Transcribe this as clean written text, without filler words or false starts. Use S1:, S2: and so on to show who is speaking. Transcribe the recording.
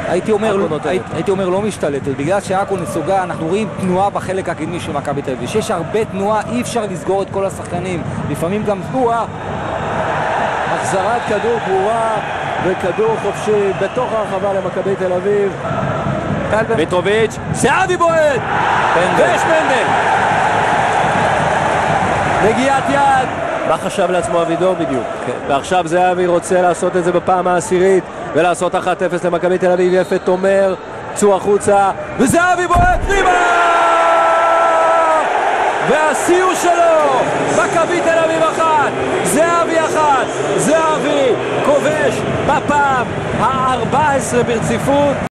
S1: הייתי אומר לא משתלטת, בגלל שעכו נסוגה. אנחנו רואים תנועה בחלק הקדמי של מכבי תל אביב, שיש הרבה תנועה, אי אפשר לסגור את כל השחקנים, לפעמים גם תנועה.
S2: החזרת כדור ברורה וכדור חופשי בתוך הרחבה למכבי תל אביב.
S3: מיטרוביץ', זהבי בועט ויש פנדל. נגיעת יד. מה חשב לעצמו אבידור בדיוק? ועכשיו זהבי רוצה לעשות את זה בפעם העשירית ולעשות 1-0 למכבי תל אביב. יפה תומר, צאו החוצה וזהבי בועט פנימה, והסיור שלו מכבי תל אביב 1 זהבי 1. זהבי כובש בפעם ה-14 ברציפות.